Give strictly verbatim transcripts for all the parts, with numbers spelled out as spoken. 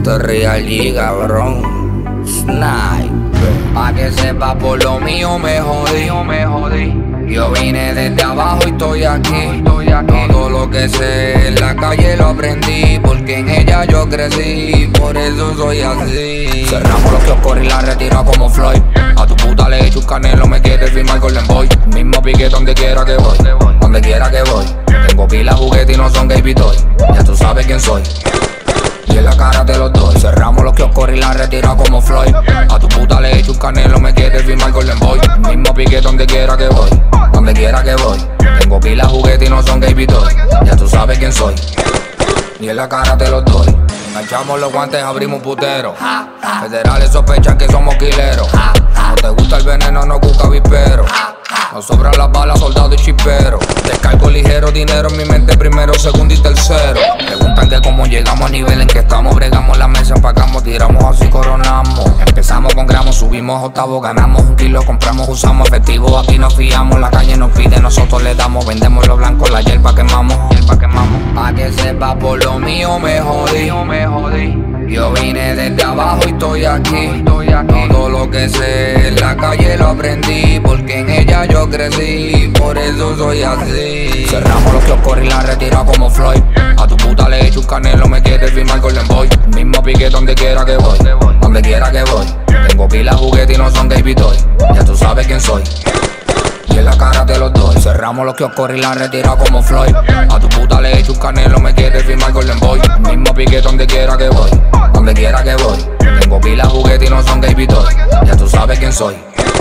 Esto es Real G, cabrón. Sniper. Pa' que sepa por lo mío me jodí, me jodí. Yo vine desde abajo y estoy aquí, estoy aquí. Todo lo que sé en la calle lo aprendí, porque en ella yo crecí, por eso soy así. Cerramos los kioscos y la retiro como Floyd. A tu puta le echo un canelo, me quieres firmar Golden Boy. Mismo pique donde quiera que voy, donde quiera que voy. Tengo pila juguete y no son gay toy. Ya tú sabes quién soy y en la cara te los doy. Cerramos los kioscos y la retiro como Floyd. A tu puta le echo un canelo, me quieres firmar Golden Boy. Mismo pique donde quiera que voy, donde quiera que voy. Tengo pila juguete y no son gay toy. Ya tú sabes quién soy y en la cara te los doy. Enganchamos los guantes, abrimos un putero. Federales sospechan que somos quileros. No te gusta el veneno, no busca vipero. Nos sobran las balas, soldado y chipero. Descargo ligero, dinero en mi mente primero, segundo y tercero. Preguntan que cómo llegamos a nivel en que estamos. Bregamos la mesa, empacamos, tiramos así, coronamos. Empezamos con gramos, subimos octavos, ganamos un kilo, compramos, usamos efectivo. Aquí nos fiamos, la calle nos pide, nosotros le damos. Vendemos lo blanco, la hierba quemamos, hierba quemamos. Pa' que sepa por lo mío me jodí, me jodí. Yo vine desde abajo y estoy aquí, estoy aquí. Todo lo que sé en la calle lo aprendí, porque en ella yo crecí, por eso soy así. Cerramos los kioscos y la retiro como Floyd. A tu puta le echo un canelo, me quieres firmar Golden Boy. Mismo pique donde quiera que voy, donde quiera que voy. Tengo pila juguete y no son gay toy. Ya tú sabes quién soy y en la cara te los doy. Cerramos los kioscos y la retiro como Floyd. A tu puta le echo un canelo, me quieres firmar Golden Boy. Mismo pique donde quiera que voy, donde quiera que voy. Tengo pila juguete y no son gay toy. Ya tú sabes quién soy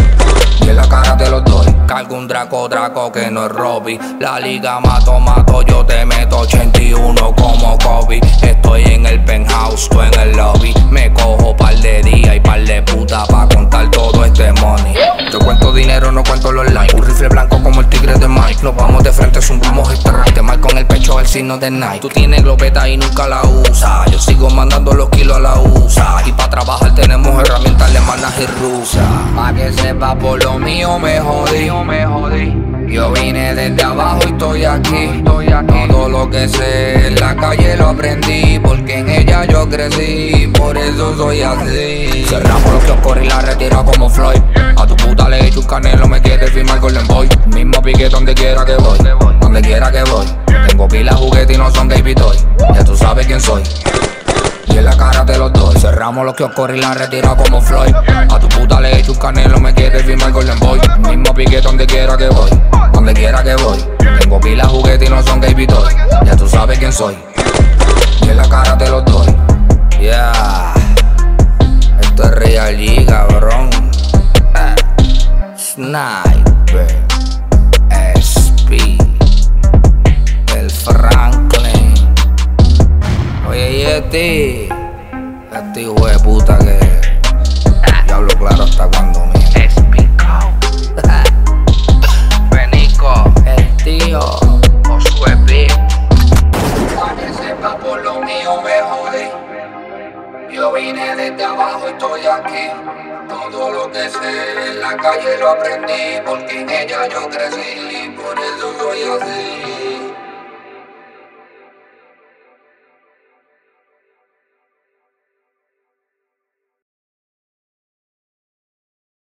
y en la cara te los doy. Cargo un Draco, Draco que no es Robbie. La liga mato, mato, yo te meto ochenta y uno como Kobe. Estoy en el penthouse, tú en el lobby. Me cojo par de días y par de puta pa' contar todo este money. Yo cuento dinero, no cuento los lines. Un rifle blanco como el tigre de Mike. Nos vamos de frente, zumbamos strike. Te marco en el pecho el signo de Nike. Tú tienes glopeta y nunca la usas. Yo sigo mandando los kilos a la U S A. Y pa' trabajar tenemos herramientas alemanas y rusas. Pa' que sepa por lo mío me jodí, me jodí. Yo vine desde abajo y estoy aquí, estoy aquí. Todo lo que sé en la calle lo aprendí, porque en ella yo crecí, por eso soy así. Cerramos los kioscos y la retiro como Floyd. A tu puta le echo un canelo, me quieres firmar Golden Boy. Mismo pique donde quiera que voy, donde quiera que voy. Tengo pila juguete y no son gay toy. Ya tú sabes quién soy y en la cara te los doy. Cerramos los kioscos y la retiro como Floyd. A tu puta le echo un canelo, me quieres firmar Golden Boy. Mismo pique donde quiera que voy, donde quiera que voy. Tengo pila juguete y no son gay toy. Ya tú sabes quién soy y en la cara te los doy. Yeah, esto es Real G, cabrón. uh, Sniper, S P, el Franklin. Oye, y este, este hijo de puta que yo hablo claro hasta cuando me Benico, el tío, Josué P. Pa' que sepa por lo mío me jodí. Yo vine desde abajo y estoy aquí. Todo lo que sé en la calle lo aprendí, porque en ella yo crecí, por eso soy así.